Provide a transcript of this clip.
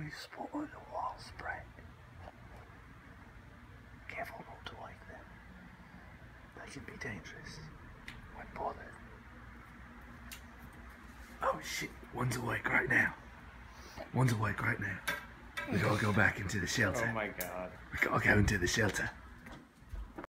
you spot on the wall, Spratt. Careful not to wake them. They can be dangerous when bothered. Oh shit, one's awake right now. One's awake right now. We gotta go back into the shelter. Oh my god. We gotta go into the shelter.